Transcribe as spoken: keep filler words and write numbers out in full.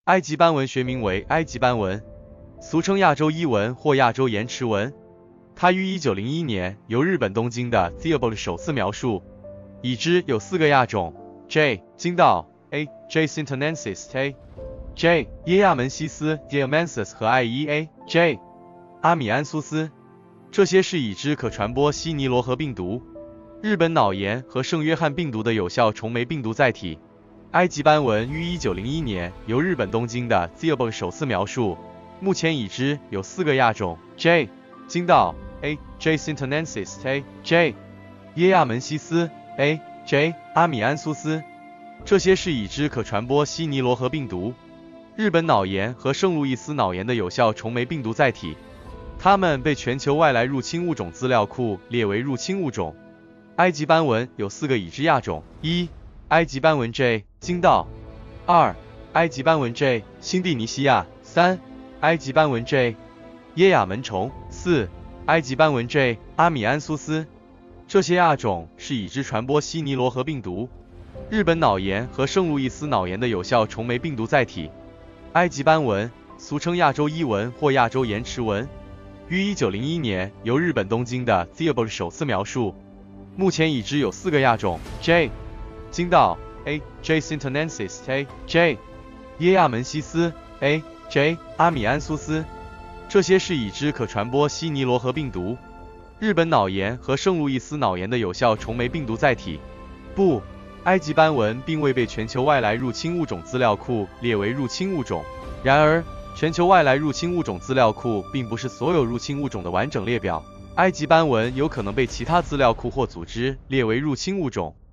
埃及斑纹学名为埃及斑纹，俗称亚洲伊纹或亚洲延迟纹。它于一九零一年由日本东京的 Theobald 首次描述，已知有四个亚种 J. 金道 A. J. sintonensis A. J. 耶亚门西斯 Diamensis 和 I E A. J. 阿米安苏斯，这些是已知可传播西尼罗河病毒、日本脑炎和圣约翰病毒的有效虫媒病毒载体。埃及斑纹于一九零一年由日本东京的 Theobald 首次描述，目前已知有四个亚种 J. 金道 A. J. sintonensis A. J. 耶亚门西斯 A. J. 阿米安苏斯，这些是已知可传播西尼罗河病毒、日本脑炎和圣路易斯脑炎的有效虫媒病毒载体。它们被全球外来入侵物种资料库列为入侵物种。埃及斑纹有四个已知亚种：一、埃及斑纹 J. 金道；二、埃及斑纹 J. 新蒂尼西亚；三、埃及斑纹 J. 耶亚门虫；四、埃及斑纹 J. 阿米安苏斯。这些亚种是已知传播西尼罗河病毒、日本脑炎和圣路易斯脑炎的有效虫媒病毒载体。埃及斑纹，俗称亚洲伊纹或亚洲延迟纹，于一九零一年由日本东京的 Theobald 首次描述，目前已知有四个亚种 J. 金道 A. J. sintonensis A. J. 耶亚门西斯 A. J. 阿米安苏斯，这些是已知可传播西尼罗河病毒、日本脑炎和圣路易斯脑炎的有效虫媒病毒载体。不，埃及斑纹并未被全球外来入侵物种资料库列为入侵物种。然而，全球外来入侵物种资料库并不是所有入侵物种的完整列表，埃及斑纹有可能被其他资料库或组织列为入侵物种。